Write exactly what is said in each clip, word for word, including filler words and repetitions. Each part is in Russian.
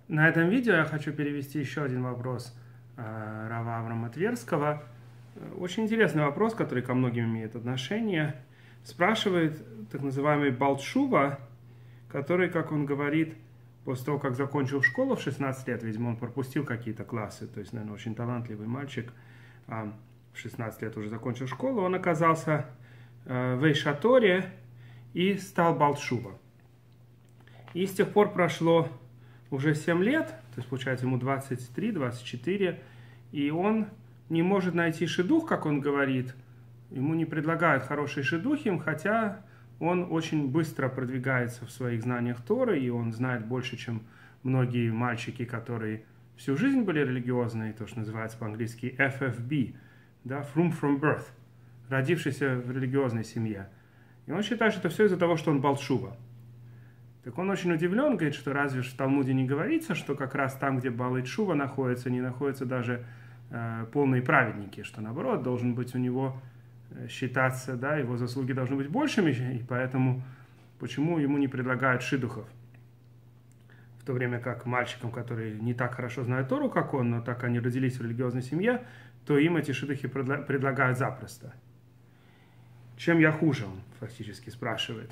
На этом видео я хочу перевести еще один вопрос э, Рава Авраама Тверского. Очень интересный вопрос, который ко многим имеет отношение. Спрашивает так называемый Баал Тшува, который, как он говорит, после того, как закончил школу в шестнадцать лет, видимо, он пропустил какие-то классы, то есть, наверное, очень талантливый мальчик, а в шестнадцать лет уже закончил школу, он оказался э, в Эйшаторе и стал Баал Тшува. И с тех пор прошло уже семь лет, то есть, получается, ему двадцать три двадцать четыре, и он не может найти шидух, как он говорит, ему не предлагают хорошие шидухи, хотя он очень быстро продвигается в своих знаниях Торы, и он знает больше, чем многие мальчики, которые всю жизнь были религиозные, то, что называется по-английски эф эф би, да, from, from birth, родившийся в религиозной семье. И он считает, что это все из-за того, что он Баал Тшува. Так он очень удивлен, говорит, что разве в Талмуде не говорится, что как раз там, где Баал Тшува находится, не находятся даже э, полные праведники, что наоборот должен быть у него э, считаться, да, его заслуги должны быть большими, и поэтому почему ему не предлагают шидухов? В то время как мальчикам, которые не так хорошо знают Тору, как он, но так они родились в религиозной семье, то им эти шидухи предла- предлагают запросто. Чем я хуже, он фактически спрашивает.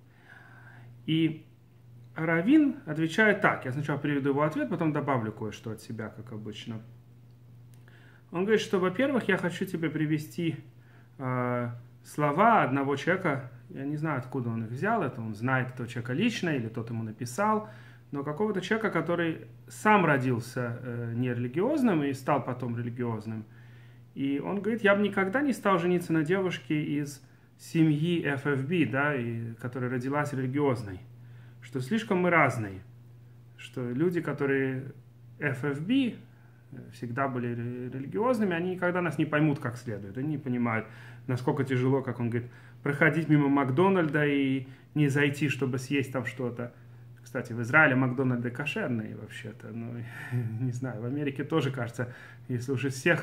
И Равин отвечает так. Я сначала приведу его ответ, потом добавлю кое-что от себя, как обычно. Он говорит, что, во-первых, я хочу тебе привести э, слова одного человека. Я не знаю, откуда он их взял. Это он знает этого человека лично или тот ему написал. Но какого-то человека, который сам родился э, нерелигиозным и стал потом религиозным. И он говорит, я бы никогда не стал жениться на девушке из семьи эф эф би, да, и, которая родилась религиозной. Что слишком мы разные. Что люди, которые эф эф би, всегда были религиозными, они никогда нас не поймут как следует. Они не понимают, насколько тяжело, как он говорит, проходить мимо Макдональда и не зайти, чтобы съесть там что-то. Кстати, в Израиле Макдональды кошерные вообще-то. Ну, не знаю, в Америке тоже, кажется, если уже всех...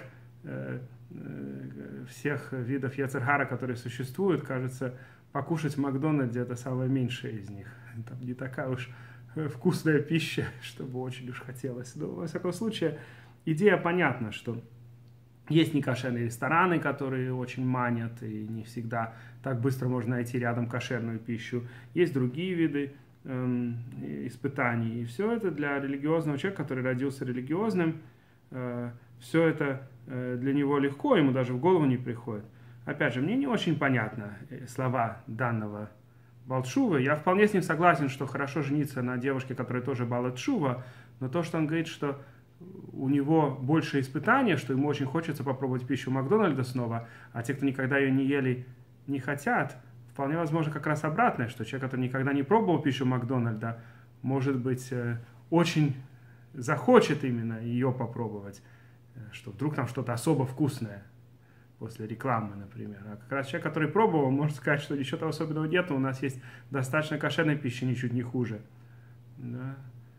всех видов йецер хара, которые существуют, кажется, покушать в Макдональде это самое меньшее из них. Там не такая уж вкусная пища, чтобы очень уж хотелось. Но, во всяком случае, идея понятна, что есть некошерные рестораны, которые очень манят, и не всегда так быстро можно найти рядом кошерную пищу. Есть другие виды эм, испытаний. И все это для религиозного человека, который родился религиозным, э, все это для него легко, ему даже в голову не приходит. Опять же, мне не очень понятно слова данного Баал Тшува. Я вполне с ним согласен, что хорошо жениться на девушке, которая тоже Баал Тшува, но то, что он говорит, что у него больше испытания, что ему очень хочется попробовать пищу Макдональда снова, а те, кто никогда ее не ели, не хотят, вполне возможно как раз обратное, что человек, который никогда не пробовал пищу Макдональда, может быть, очень захочет именно ее попробовать, что вдруг там что-то особо вкусное после рекламы, например. А как раз человек, который пробовал, может сказать, что ничего особенного нет, у нас есть достаточно кошерной пищи, ничуть не хуже. Да.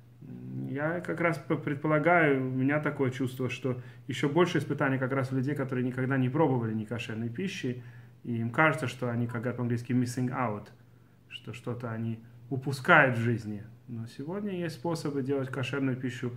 Я как раз предполагаю, у меня такое чувство, что еще больше испытаний как раз у людей, которые никогда не пробовали некошерной пищи, и им кажется, что они, как говорят по-английски, missing out, что что-то они упускают в жизни. Но сегодня есть способы делать кошерную пищу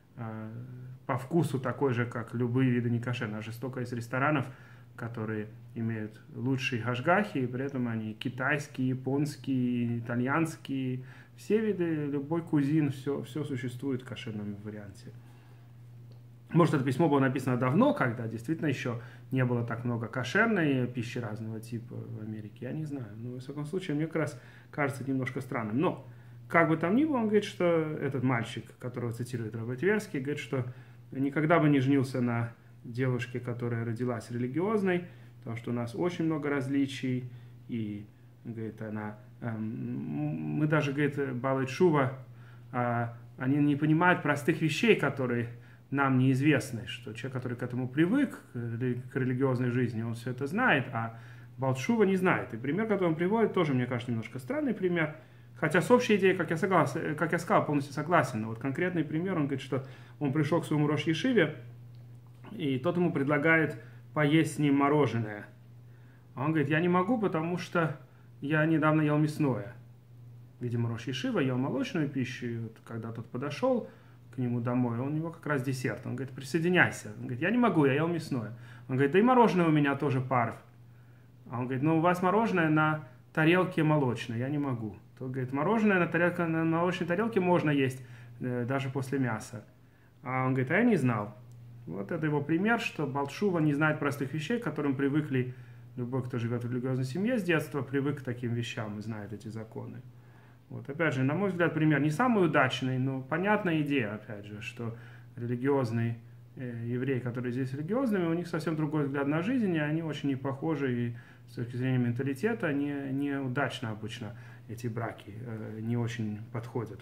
по вкусу такой же, как любые виды некошерных. Аж столько из ресторанов, которые имеют лучшие хашгахи, и при этом они китайские, японские, итальянские, все виды, любой кузин, все, все существует в кошерном варианте. Может, это письмо было написано давно, когда действительно еще не было так много кошерной пищи разного типа в Америке, я не знаю. Но, во всяком случае, мне как раз кажется немножко странным. Но как бы там ни было, он говорит, что этот мальчик, которого цитирует Рав Тверский, говорит, что никогда бы не женился на девушке, которая родилась религиозной, потому что у нас очень много различий, и, говорит, она, эм, мы даже, говорит, Баал Тшува, э, они не понимают простых вещей, которые нам неизвестны, что человек, который к этому привык, к религиозной жизни, он все это знает, а Баал Тшува не знает. И пример, который он приводит, тоже, мне кажется, немножко странный пример. Хотя с общей идеей, как я, согласен, как я сказал, полностью согласен. Но вот конкретный пример, он говорит, что он пришел к своему рош-ешиве, и тот ему предлагает поесть с ним мороженое. А он говорит, я не могу, потому что я недавно ел мясное. Видимо, рош-ешива ел молочную пищу, и вот когда тот подошел к нему домой, он у него как раз десерт. Он говорит, присоединяйся. Он говорит, я не могу, я ел мясное. Он говорит, да и мороженое у меня тоже парв. А он говорит, ну у вас мороженое на тарелке молочной, я не могу. Тот говорит, мороженое на, тарелке, на молочной тарелке можно есть э, даже после мяса. А он говорит, а я не знал. Вот это его пример, что Балт-Шува не знает простых вещей, к которым привыкли любой, кто живет в религиозной семье с детства, привык к таким вещам и знает эти законы. Вот, опять же, на мой взгляд, пример не самый удачный, но понятная идея, опять же, что религиозный э, еврей, которые здесь религиозными, у них совсем другой взгляд на жизнь, и они очень не похожи, и с точки зрения менталитета не, не удачно обычно эти браки э, не очень подходят.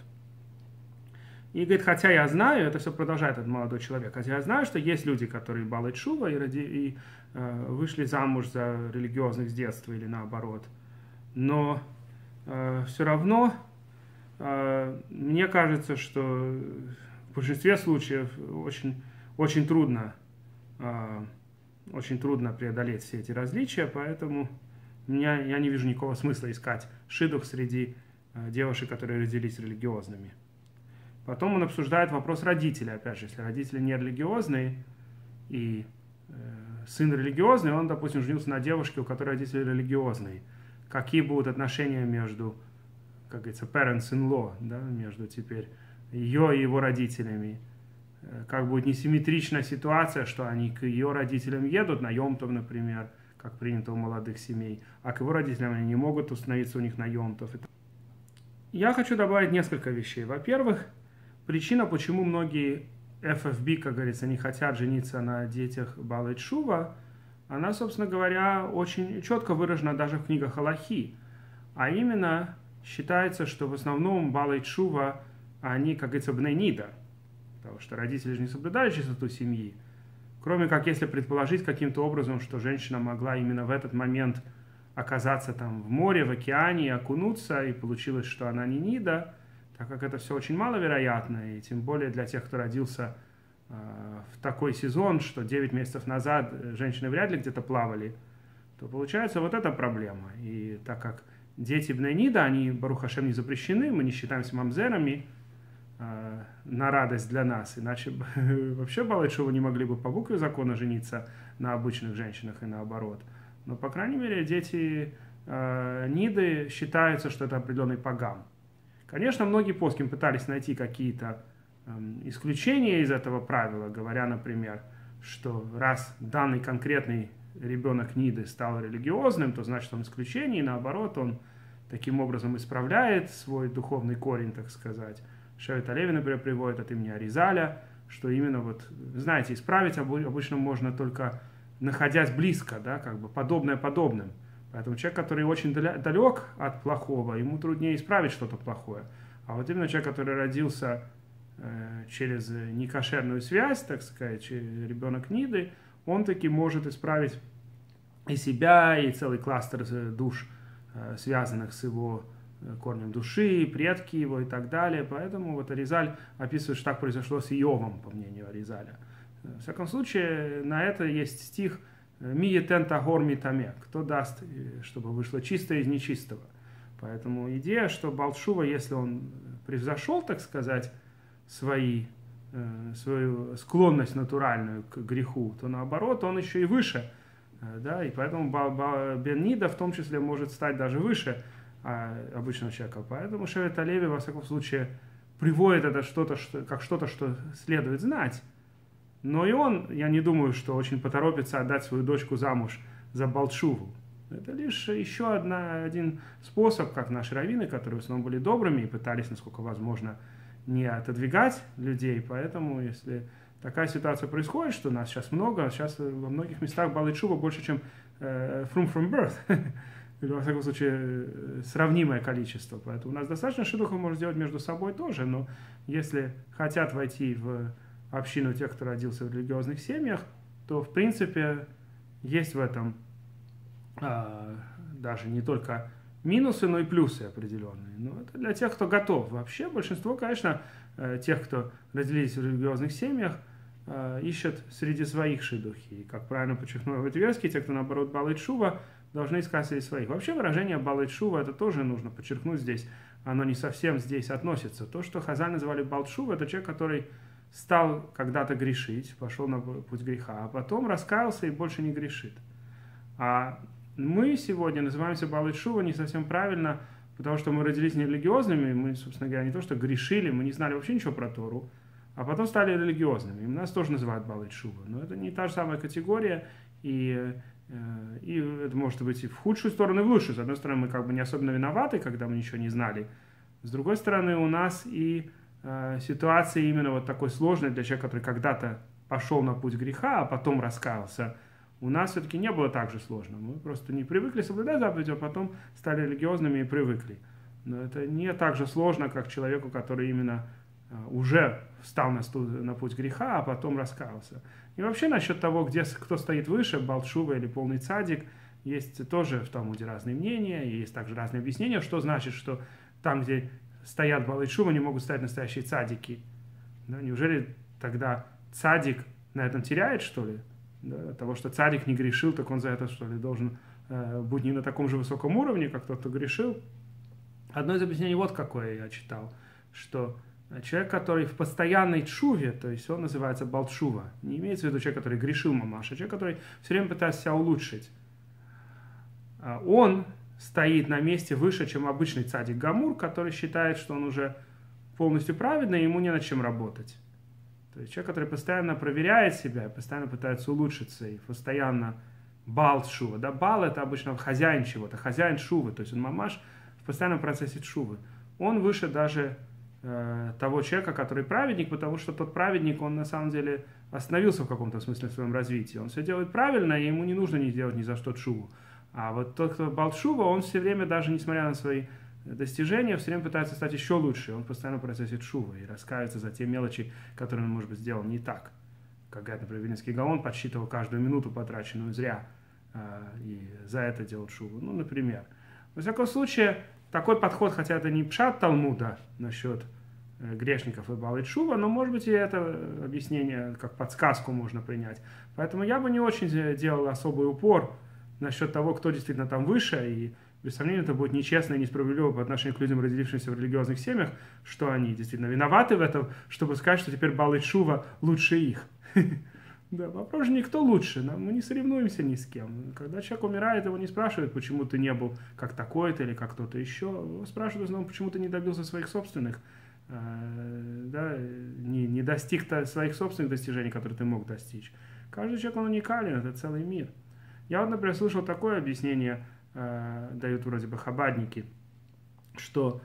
И говорит, хотя я знаю, это все продолжает этот молодой человек, хотя я знаю, что есть люди, которые балет шува и, ради, и э, вышли замуж за религиозных с детства или наоборот, но э, все равно э, мне кажется, что в большинстве случаев очень, очень трудно, э, очень трудно преодолеть все эти различия, поэтому меня, я не вижу никакого смысла искать шидух среди э, девушек, которые родились религиозными. Потом он обсуждает вопрос родителей. Опять же, если родители не религиозные, и э, сын религиозный, он, допустим, женился на девушке, у которой родители религиозные. Какие будут отношения между, как говорится, parents-in-law, да, между теперь ее и его родителями? Как будет несимметричная ситуация, что они к ее родителям едут, на Йом-Тов, например, как принято у молодых семей, а к его родителям они не могут установиться у них на Йом-Тов. Я хочу добавить несколько вещей. Во-первых, причина, почему многие эф эф би, как говорится, не хотят жениться на детях балет шува, она, собственно говоря, очень четко выражена даже в книгах Алахи. А именно, считается, что в основном балет шува, они, как говорится, бней нида, потому что родители же не соблюдали чистоту семьи. Кроме как, если предположить каким-то образом, что женщина могла именно в этот момент оказаться там в море, в океане, окунуться, и получилось, что она не нида, так как это все очень маловероятно, и тем более для тех, кто родился э, в такой сезон, что девять месяцев назад женщины вряд ли где-то плавали, то получается вот эта проблема. И так как дети бней нида, они, барух ашем, не запрещены, мы не считаемся мамзерами, э, на радость для нас, иначе вообще балет шува не могли бы по букве закона жениться на обычных женщинах и наоборот. Но, по крайней мере, дети э, ниды считаются, что это определенный пагам. Конечно, многие поским пытались найти какие-то э, исключения из этого правила, говоря, например, что раз данный конкретный ребенок ниды стал религиозным, то значит он исключение, и наоборот, он таким образом исправляет свой духовный корень, так сказать. Шевет Алеви, например, приводит от имени Аризаля, что именно вот, знаете, исправить обычно можно только находясь близко, да, как бы подобное подобным. Поэтому человек, который очень далек от плохого, ему труднее исправить что-то плохое. А вот именно человек, который родился э, через некошерную связь, так сказать, ребенок ниды, он таки может исправить и себя, и целый кластер душ, э, связанных с его корнем души, предки его и так далее. Поэтому вот Аризаль описывает, что так произошло с Иовом, по мнению Аризаля. В всяком случае, на это есть стих «Ми етен тагор ми таме», кто даст, чтобы вышло чистое из нечистого. Поэтому идея, что балт шува, если он превзошел, так сказать, свои, свою склонность натуральную к греху, то наоборот, он еще и выше. Да? И поэтому бен нида в том числе может стать даже выше обычного человека. Поэтому Шевет Алеви, во всяком случае, приводит это что-то, что, как что-то, что следует знать. Но и он, я не думаю, что очень поторопится отдать свою дочку замуж за балт шуву. Это лишь еще одна, один способ, как наши раввины, которые в основном были добрыми и пытались, насколько возможно, не отодвигать людей. Поэтому, если такая ситуация происходит, что нас сейчас много, сейчас во многих местах балет шува больше, чем э, from from birth. Или, во всяком случае, сравнимое количество. Поэтому у нас достаточно шидухов можно сделать между собой тоже, но если хотят войти в общину тех, кто родился в религиозных семьях, то, в принципе, есть в этом а, даже не только минусы, но и плюсы определенные. Но это для тех, кто готов. Вообще, большинство, конечно, тех, кто родились в религиозных семьях, ищут среди своих шидухи. И, как правильно подчеркнул Ветверский, те, кто, наоборот, балет шува, должны искать среди своих. Вообще, выражение балет шува, это тоже нужно подчеркнуть здесь, оно не совсем здесь относится. То, что Хазаль называли балт шува, это человек, который стал когда-то грешить, пошел на путь греха, а потом раскаялся и больше не грешит. А мы сегодня называемся Баалей Тшува не совсем правильно, потому что мы родились нерелигиозными, мы, собственно говоря, не то что грешили, мы не знали вообще ничего про Тору, а потом стали религиозными. И нас тоже называют Баалей Тшува. Но это не та же самая категория, и, и это может быть и в худшую сторону, и в лучшую. С одной стороны, мы как бы не особенно виноваты, когда мы ничего не знали. С другой стороны, у нас и э, ситуация именно вот такой сложной для человека, который когда-то пошел на путь греха, а потом раскаялся. У нас все-таки не было так же сложно. Мы просто не привыкли соблюдать заповеди, а потом стали религиозными и привыкли. Но это не так же сложно, как человеку, который именно уже встал на, на путь греха, а потом раскаялся. И вообще насчет того, где, кто стоит выше, Баал Тшува или полный цадик, есть тоже в Талмуде разные мнения, и есть также разные объяснения, что значит, что там, где стоят Баалей Тшува, не могут стоять настоящие цадики. Да, неужели тогда цадик на этом теряет, что ли? Да, от того, что цадик не грешил, так он за это, что ли, должен э, быть не на таком же высоком уровне, как тот, кто грешил. Одно из объяснений вот какое я читал, что человек, который в постоянной тшуве, то есть он называется Баал Тшува, не имеется в виду человек, который грешил мамаш, а человек, который все время пытается себя улучшить, он стоит на месте выше, чем обычный цадик гамур, который считает, что он уже полностью праведный, и ему не над чем работать. То есть человек, который постоянно проверяет себя, постоянно пытается улучшиться, и постоянно Баал Тшува. Да, Баал — это обычно хозяин чего-то, хозяин тшувы, то есть он мамаш в постоянном процессе тшувы. Он выше даже э, того человека, который праведник, потому что тот праведник, он на самом деле остановился в каком-то смысле в своем развитии. Он все делает правильно, и ему не нужно не делать ни за что тшуву. А вот тот, кто Баал Тшува, он все время, даже несмотря на свои достижения, все время пытается стать еще лучше. Он постоянно в процессе тшувы и раскаивается за те мелочи, которые он, может быть, сделал не так. Как, например, Вильнинский Гаон подсчитывал каждую минуту, потраченную зря, и за это делал тшуву. Ну, например. Во всяком случае, такой подход, хотя это не пшат Талмуда насчет грешников и Баалей Тшува, но, может быть, и это объяснение как подсказку можно принять. Поэтому я бы не очень делал особый упор насчет того, кто действительно там выше, и без сомнения, это будет нечестно и несправедливо по отношению к людям, родившимся в религиозных семьях, что они действительно виноваты в этом, чтобы сказать, что теперь Баалей Тшува лучше их. Да, вопрос же никто лучше, мы не соревнуемся ни с кем. Когда человек умирает, его не спрашивают, почему ты не был как такой-то или как кто-то еще. Его спрашивают в основном, почему ты не добился своих собственных, да, не, не достиг своих собственных достижений, которые ты мог достичь. Каждый человек, он уникален, это целый мир. Я вот, например, слышал такое объяснение, дают вроде бы хабадники, что,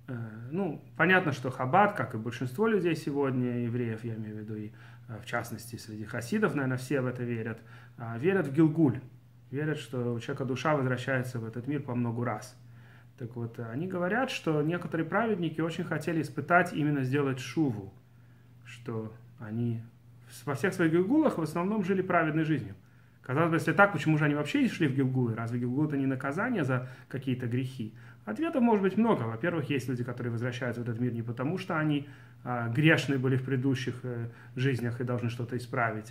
ну, понятно, что хабад, как и большинство людей сегодня, евреев, я имею в виду, и в частности среди хасидов, наверное, все в это верят, верят в Гилгуль, верят, что у человека душа возвращается в этот мир по многу раз. Так вот, они говорят, что некоторые праведники очень хотели испытать, именно сделать шуву, что они во всех своих гилгулах в основном жили праведной жизнью. Казалось бы, если так, почему же они вообще шли в Гилгулы? Разве Гилгул — это не наказание за какие-то грехи? Ответов может быть много. Во-первых, есть люди, которые возвращаются в этот мир не потому, что они а, грешны были в предыдущих э, жизнях и должны что-то исправить,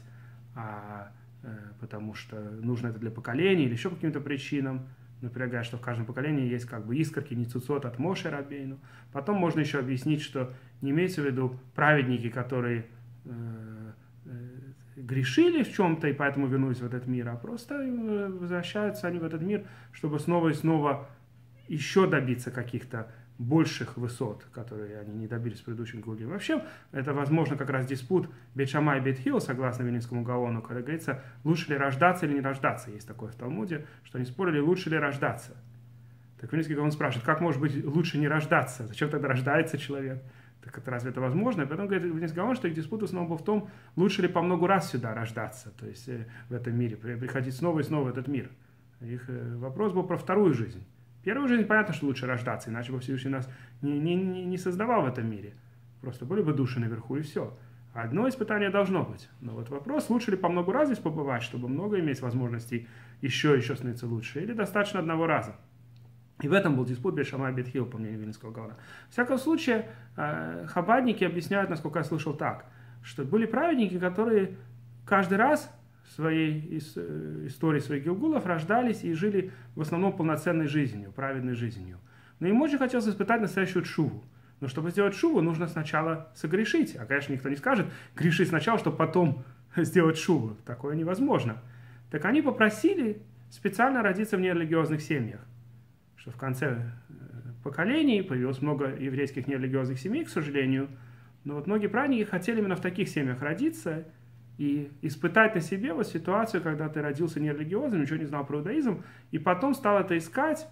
а э, потому что нужно это для поколения или еще по каким-то причинам. Например, говорят, что в каждом поколении есть как бы искорки, ницуцот от Моше Рабейну. Потом можно еще объяснить, что не имеется в виду праведники, которые э, э, грешили в чем-то и поэтому вернулись в этот мир, а просто возвращаются они в этот мир, чтобы снова и снова еще добиться каких-то больших высот, которые они не добились в предыдущем годе. Вообще, это, возможно, как раз диспут Бейт Шамай и Бейт Хилл, согласно Вильнинскому Гаону, когда говорится, лучше ли рождаться или не рождаться. Есть такое в Талмуде, что они спорили, лучше ли рождаться. Так Вильнинский Гаон спрашивает, как может быть лучше не рождаться? Зачем тогда рождается человек? Так это разве это возможно? И потом говорит Вильнинский Гаон, что их диспут в основном был в том, лучше ли по много раз сюда рождаться, то есть в этом мире, приходить снова и снова в этот мир. Их вопрос был про вторую жизнь. Первую жизнь, понятно, что лучше рождаться, иначе бы Всевышний нас не, не, не создавал в этом мире. Просто были бы души наверху и все. Одно испытание должно быть. Но вот вопрос, лучше ли по много раз здесь побывать, чтобы много иметь возможностей еще и еще становиться лучше, или достаточно одного раза. И в этом был диспут Бейт Шамай и Бейт Хилл, по мнению Вильнинского Гаона. В всяком случае, хабадники объясняют, насколько я слышал, так, что были праведники, которые каждый раз в своей истории своих гилгулов рождались и жили в основном полноценной жизнью, праведной жизнью. Но им очень хотелось испытать настоящую тшуву. Но чтобы сделать шуву, нужно сначала согрешить. А, конечно, никто не скажет, греши сначала, чтобы потом сделать шуву. Такое невозможно. Так они попросили специально родиться в нерелигиозных семьях. Что в конце поколений появилось много еврейских нерелигиозных семей, к сожалению. Но вот многие праведники хотели именно в таких семьях родиться и испытать на себе вот ситуацию, когда ты родился нерелигиозным, ничего не знал про иудаизм, и потом стал это искать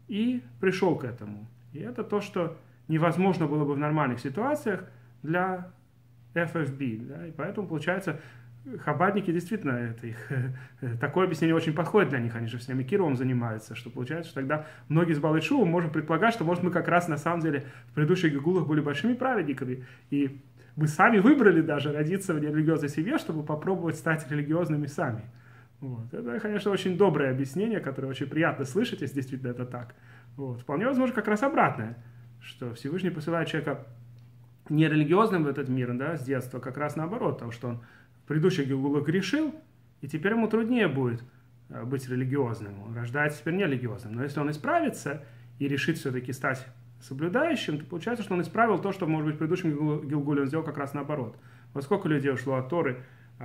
и пришел к этому. И это то, что невозможно было бы в нормальных ситуациях для эф эф би. Да? И поэтому, получается, хабадники действительно, это их, такое объяснение очень подходит для них, они же всеми Кировым занимаются, что получается, что тогда многие с Баалей Тшува можем предполагать, что, может, мы как раз на самом деле в предыдущих гегулах были большими праведниками, и мы сами выбрали даже родиться в нерелигиозной семье, чтобы попробовать стать религиозными сами. Вот. Это, конечно, очень доброе объяснение, которое очень приятно слышать, если действительно это так. Вот. Вполне возможно, как раз обратное, что Всевышний посылает человека нерелигиозным в этот мир, да, с детства, как раз наоборот, потому что он в предыдущих гилгулах грешил, и теперь ему труднее будет быть религиозным. Он рождается теперь нерелигиозным. Но если он исправится и решит все-таки стать соблюдающим, то получается, что он исправил то, что, может быть, в предыдущем гилгуле он сделал как раз наоборот. Вот сколько людей ушло от Торы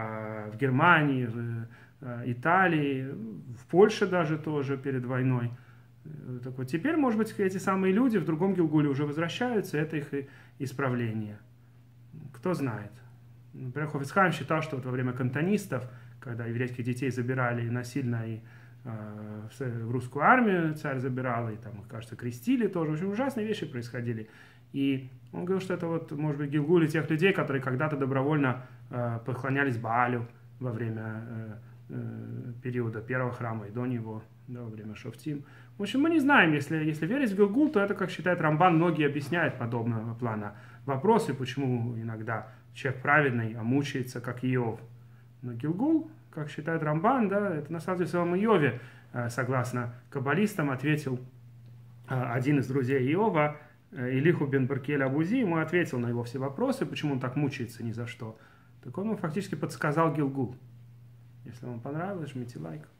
а, в Германии, в а, Италии, в Польше даже тоже перед войной. Так вот, теперь, может быть, эти самые люди в другом гилгуле уже возвращаются, это их исправление. Кто знает. Например, Хофец Хаим считал, что вот во время кантонистов, когда еврейских детей забирали насильно и э, в русскую армию царь забирал, и там, кажется, крестили тоже, в общем, ужасные вещи происходили. И он говорил, что это вот, может быть, гилгули тех людей, которые когда-то добровольно э, поклонялись Баалю во время э, э, периода первого храма и до него, да, во время Шофтим. В общем, мы не знаем, если, если верить в Гилгул, то это, как считает Рамбан, многие объясняют подобного плана вопросы, почему иногда человек праведный, а мучается, как Иов. Но Гилгул, как считает Рамбан, да, это на самом деле в самом Иове, согласно каббалистам, ответил один из друзей Иова, Илиху бен Баркель Абузи, ему ответил на его все вопросы, почему он так мучается ни за что. Так он ему фактически подсказал Гилгул. Если вам понравилось, жмите лайк.